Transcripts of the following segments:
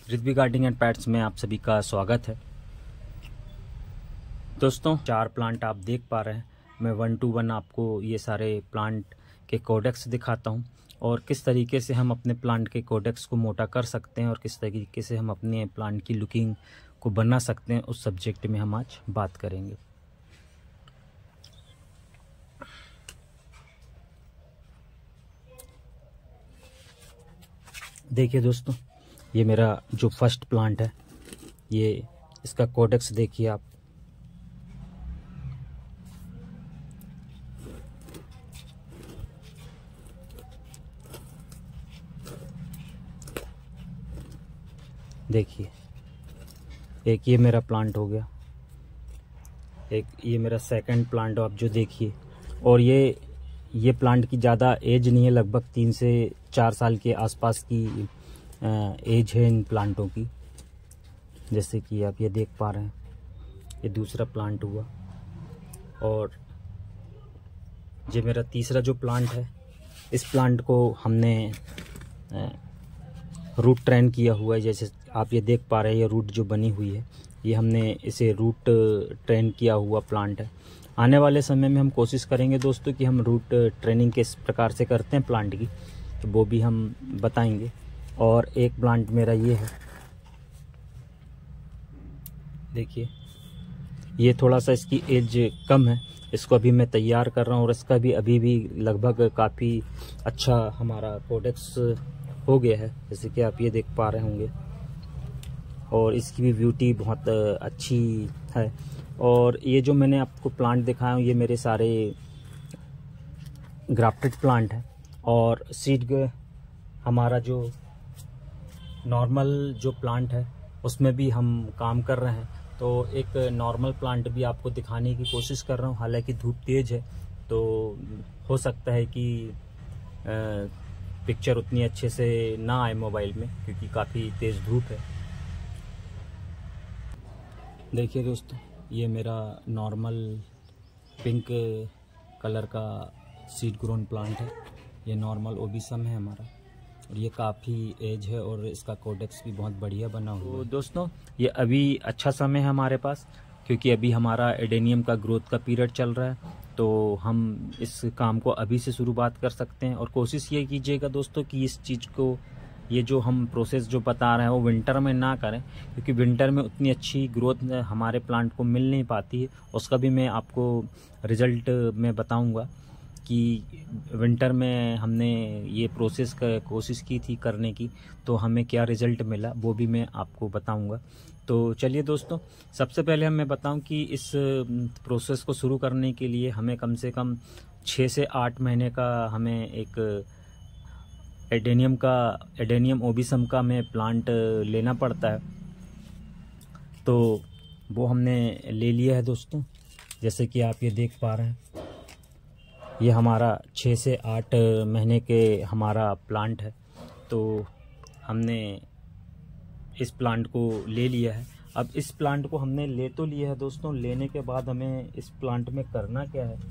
Ritwik gardening and pets में आप सभी का स्वागत है। दोस्तों 4 प्लांट आप देख पा रहे हैं। मैं 1 to 1 आपको ये सारे प्लांट के कोडेक्स दिखाता हूँ और किस तरीके से हम अपने प्लांट के कोडेक्स को मोटा कर सकते हैं और किस तरीके से हम अपने प्लांट की लुकिंग को बना सकते हैं, उस सब्जेक्ट में हम आज बात करेंगे। देखिए दोस्तों, ये मेरा जो फर्स्ट प्लांट है, ये इसका कोडेक्स देखिए आप। देखिए, एक ये मेरा प्लांट हो गया, एक ये मेरा सेकंड प्लांट आप जो देखिए। और ये प्लांट की ज़्यादा एज नहीं है, लगभग 3 से 4 साल के आसपास की एज है इन प्लांटों की, जैसे कि आप ये देख पा रहे हैं। ये दूसरा प्लांट हुआ और ये मेरा तीसरा जो प्लांट है, इस प्लांट को हमने रूट ट्रेन किया हुआ है। जैसे आप ये देख पा रहे हैं, ये रूट जो बनी हुई है, ये हमने इसे रूट ट्रेन किया हुआ प्लांट है। आने वाले समय में हम कोशिश करेंगे दोस्तों कि हम रूट ट्रेनिंग किस प्रकार से करते हैं प्लांट की, तो वो भी हम बताएंगे। और एक प्लांट मेरा ये है, देखिए, ये थोड़ा सा इसकी एज कम है, इसको अभी मैं तैयार कर रहा हूँ और इसका भी अभी भी लगभग काफ़ी अच्छा हमारा कोडेक्स हो गया है, जैसे कि आप ये देख पा रहे होंगे। और इसकी भी ब्यूटी बहुत अच्छी है। और ये जो मैंने आपको प्लांट दिखाया हूँ, ये मेरे सारे ग्राफ्टेड प्लांट हैं। और सीड हमारा जो नॉर्मल जो प्लांट है उसमें भी हम काम कर रहे हैं, तो एक नॉर्मल प्लांट भी आपको दिखाने की कोशिश कर रहा हूँ। हालांकि धूप तेज है तो हो सकता है कि पिक्चर उतनी अच्छे से ना आए मोबाइल में, क्योंकि काफ़ी तेज़ धूप है। देखिए दोस्तों, ये मेरा नॉर्मल पिंक कलर का सीड ग्रोन प्लांट है। ये नॉर्मल ओबिसम है हमारा, और ये काफ़ी एज है और इसका कोडेक्स भी बहुत बढ़िया बना हुआ है। तो दोस्तों, ये अभी अच्छा समय है हमारे पास, क्योंकि अभी हमारा एडेनियम का ग्रोथ का पीरियड चल रहा है, तो हम इस काम को अभी से शुरुआत कर सकते हैं। और कोशिश ये कीजिएगा दोस्तों कि इस चीज़ को, ये जो हम प्रोसेस जो बता रहे हैं, वो विंटर में ना करें, क्योंकि विंटर में उतनी अच्छी ग्रोथ हमारे प्लांट को मिल नहीं पाती है। उसका भी मैं आपको रिज़ल्ट में बताऊँगा कि विंटर में हमने ये प्रोसेस कोशिश की थी करने की, तो हमें क्या रिज़ल्ट मिला, वो भी मैं आपको बताऊंगा। तो चलिए दोस्तों, सबसे पहले मैं बताऊं कि इस प्रोसेस को शुरू करने के लिए हमें कम से कम 6 से 8 महीने का हमें एक एडेनियम ओबिसम का हमें प्लांट लेना पड़ता है। तो वो हमने ले लिया है दोस्तों, जैसे कि आप ये देख पा रहे हैं। ये हमारा 6 से 8 महीने के हमारा प्लांट है, तो हमने इस प्लांट को ले लिया है। अब इस प्लांट को हमने ले तो लिया है दोस्तों, लेने के बाद हमें इस प्लांट में करना क्या है।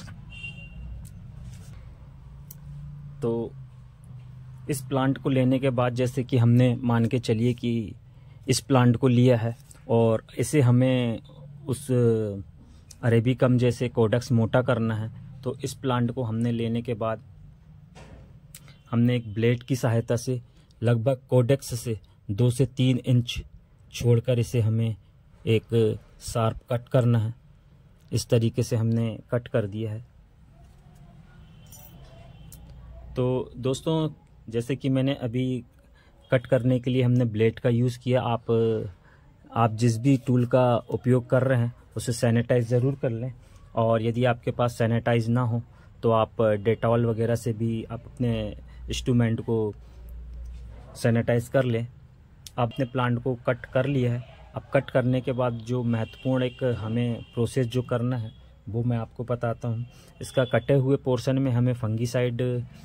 तो इस प्लांट को लेने के बाद, जैसे कि हमने मान के चलिए कि इस प्लांट को लिया है और इसे हमें उस अरेबिकम जैसे कोडेक्स मोटा करना है, तो इस प्लांट को हमने लेने के बाद हमने एक ब्लेड की सहायता से लगभग कोडेक्स से 2 से 3 इंच छोड़कर इसे हमें एक शार्प कट करना है। इस तरीके से हमने कट कर दिया है। तो दोस्तों, जैसे कि मैंने अभी कट करने के लिए हमने ब्लेड का यूज़ किया। आप जिस भी टूल का उपयोग कर रहे हैं उसे सैनिटाइज ज़रूर कर लें, और यदि आपके पास सैनिटाइज ना हो तो आप डेटॉल वगैरह से भी आप अपने इंस्ट्रूमेंट को सैनिटाइज कर लें। आपने प्लांट को कट कर लिया है। अब कट करने के बाद जो महत्वपूर्ण एक हमें प्रोसेस जो करना है, वो मैं आपको बताता हूँ। इसका कटे हुए पोर्शन में हमें फंगीसाइड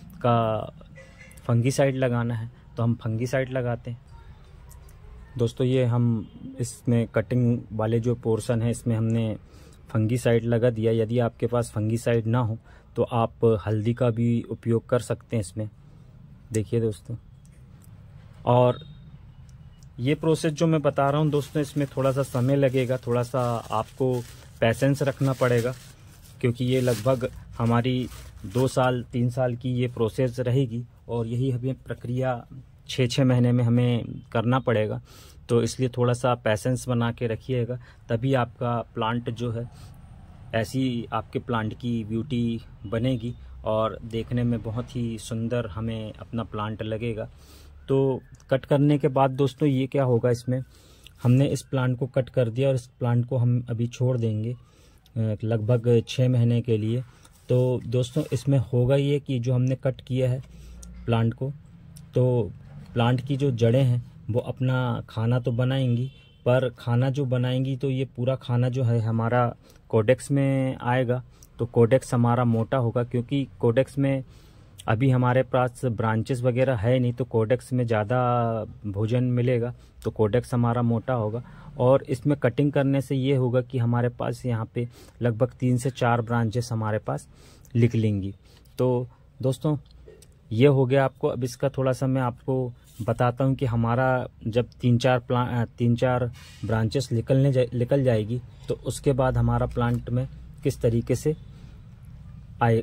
लगाना है, तो हम फंगीसाइड लगाते हैं दोस्तों। ये हम इसमें कटिंग वाले जो पोर्शन है, इसमें हमने फंगीसाइड लगा दिया। यदि आपके पास फंगीसाइड ना हो तो आप हल्दी का भी उपयोग कर सकते हैं इसमें, देखिए दोस्तों। और ये प्रोसेस जो मैं बता रहा हूँ दोस्तों, इसमें थोड़ा सा समय लगेगा, थोड़ा सा आपको पेशेंस रखना पड़ेगा, क्योंकि ये लगभग हमारी 2 साल 3 साल की ये प्रोसेस रहेगी और यही हमें प्रक्रिया 6 महीने में हमें करना पड़ेगा। तो इसलिए थोड़ा सा पेशेंस बना के रखिएगा, तभी आपका प्लांट जो है ऐसी आपके प्लांट की ब्यूटी बनेगी और देखने में बहुत ही सुंदर हमें अपना प्लांट लगेगा। तो कट करने के बाद दोस्तों ये क्या होगा, इसमें हमने इस प्लांट को कट कर दिया और इस प्लांट को हम अभी छोड़ देंगे लगभग 6 महीने के लिए। तो दोस्तों इसमें होगा ये कि जो हमने कट किया है प्लांट को, तो प्लांट की जो जड़ें हैं वो अपना खाना तो बनाएंगी, पर खाना जो बनाएंगी तो ये पूरा खाना जो है हमारा कोडेक्स में आएगा। तो कोडेक्स हमारा मोटा होगा, क्योंकि कोडेक्स में अभी हमारे पास ब्रांचेस वगैरह है नहीं, तो कोडेक्स में ज़्यादा भोजन मिलेगा, तो कोडेक्स हमारा मोटा होगा। और इसमें कटिंग करने से ये होगा कि हमारे पास यहाँ पे लगभग 3 से 4 ब्रांचेस हमारे पास निकलेंगी। तो दोस्तों ये हो गया आपको। अब इसका थोड़ा सा मैं आपको बताता हूँ कि हमारा जब 3-4 ब्रांचेस निकल जाएगी तो उसके बाद हमारा प्लांट में किस तरीके से आए।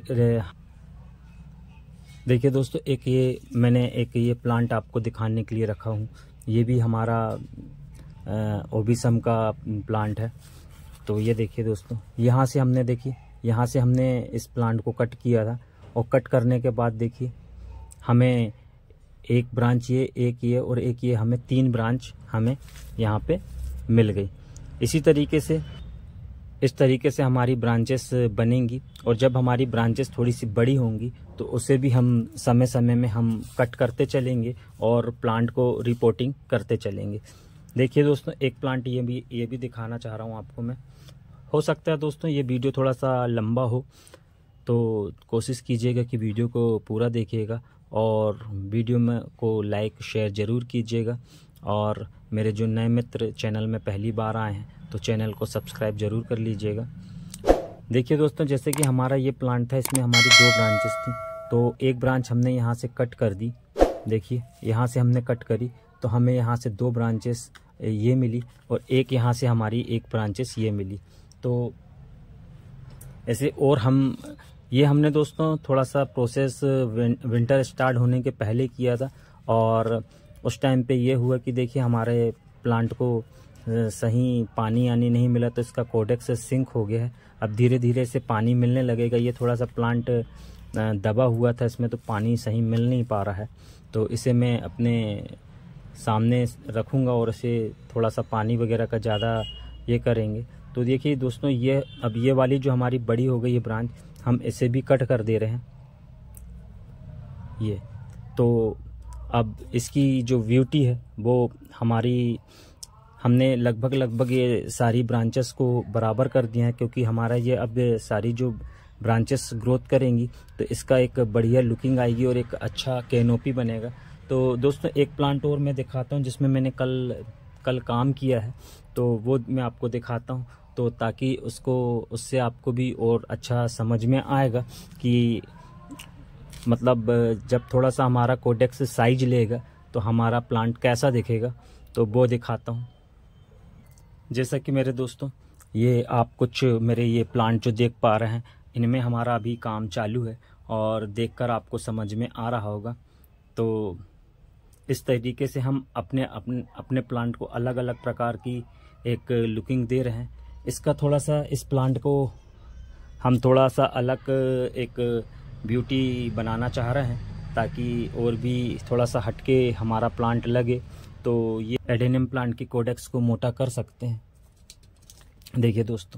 देखिए दोस्तों, मैंने ये प्लांट आपको दिखाने के लिए रखा हूँ। ये भी हमारा ओबिसम का प्लांट है। तो ये देखिए दोस्तों, यहाँ से हमने इस प्लांट को कट किया था, और कट करने के बाद देखिए हमें एक ब्रांच एक ये और एक ये, हमें 3 ब्रांच हमें यहाँ पे मिल गई। इस तरीके से हमारी ब्रांचेस बनेंगी, और जब हमारी ब्रांचेस थोड़ी सी बड़ी होंगी तो उसे भी हम समय समय में हम कट करते चलेंगे और प्लांट को रिपोर्टिंग करते चलेंगे। देखिए दोस्तों, एक प्लांट ये भी दिखाना चाह रहा हूँ आपको मैं। हो सकता है दोस्तों ये वीडियो थोड़ा सा लंबा हो, तो कोशिश कीजिएगा कि वीडियो को पूरा देखिएगा, और वीडियो में को लाइक शेयर ज़रूर कीजिएगा। और मेरे जो नए मित्र चैनल में पहली बार आए हैं तो चैनल को सब्सक्राइब ज़रूर कर लीजिएगा। देखिए दोस्तों, जैसे कि हमारा ये प्लांट था, इसमें हमारी 2 ब्रांचेस थी, तो एक ब्रांच हमने यहाँ से कट कर दी। देखिए यहाँ से हमने कट करी तो हमें यहाँ से 2 ब्रांचेस ये मिली, और एक यहाँ से हमारी 1 ब्रांचेस ये मिली। तो ऐसे और हमने दोस्तों थोड़ा सा प्रोसेस विंटर स्टार्ट होने के पहले किया था, और उस टाइम पे ये हुआ कि देखिए हमारे प्लांट को सही पानी आनी नहीं मिला, तो इसका कोडेक्स सिंक हो गया है। अब धीरे धीरे से पानी मिलने लगेगा। ये थोड़ा सा प्लांट दबा हुआ था, इसमें तो पानी सही मिल नहीं पा रहा है, तो इसे मैं अपने सामने रखूँगा और इसे थोड़ा सा पानी वगैरह का ज़्यादा ये करेंगे। तो देखिए दोस्तों, अब ये वाली जो हमारी बड़ी हो गई है ब्रांच, हम इसे भी कट कर दे रहे हैं ये। तो अब इसकी जो ब्यूटी है वो हमने लगभग ये सारी ब्रांचेस को बराबर कर दिया है, क्योंकि हमारा ये अब सारी जो ब्रांचेस ग्रोथ करेंगी तो इसका एक बढ़िया लुकिंग आएगी और एक अच्छा कैनोपी बनेगा। तो दोस्तों एक प्लांट और मैं दिखाता हूँ जिसमें मैंने कल काम किया है, तो वो मैं आपको दिखाता हूँ, तो ताकि उससे आपको भी और अच्छा समझ में आएगा कि मतलब जब थोड़ा सा हमारा कोडेक्स साइज लेगा तो हमारा प्लांट कैसा दिखेगा। तो वो दिखाता हूँ। जैसा कि मेरे दोस्तों, ये आप कुछ मेरे ये प्लांट जो देख पा रहे हैं, इनमें हमारा अभी काम चालू है और देखकर आपको समझ में आ रहा होगा। तो इस तरीके से हम अपने प्लांट को अलग अलग प्रकार की एक लुकिंग दे रहे हैं। इसका थोड़ा सा इस प्लांट को हम थोड़ा सा अलग एक ब्यूटी बनाना चाह रहे हैं, ताकि और भी थोड़ा सा हटके हमारा प्लांट लगे। तो ये एडेनियम प्लांट की कोडेक्स को मोटा कर सकते हैं। देखिए दोस्तों,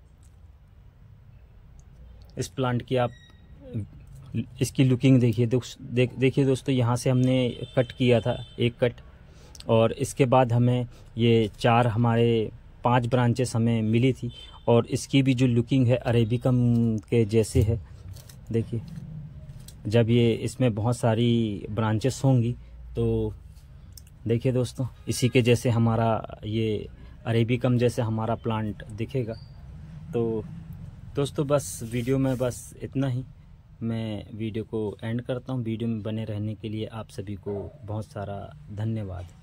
इस प्लांट की आप इसकी लुकिंग देखिए। देखिए दोस्तों, यहाँ से हमने कट किया था एक कट, और इसके बाद हमें ये 5 ब्रांचेस हमें मिली थी, और इसकी भी जो लुकिंग है अरेबिकम के जैसे है। देखिए जब ये इसमें बहुत सारी ब्रांचेस होंगी तो देखिए दोस्तों, इसी के जैसे हमारा ये अरेबिकम जैसे हमारा प्लांट दिखेगा। तो दोस्तों बस वीडियो में बस इतना ही। मैं वीडियो को एंड करता हूँ। वीडियो में बने रहने के लिए आप सभी को बहुत सारा धन्यवाद।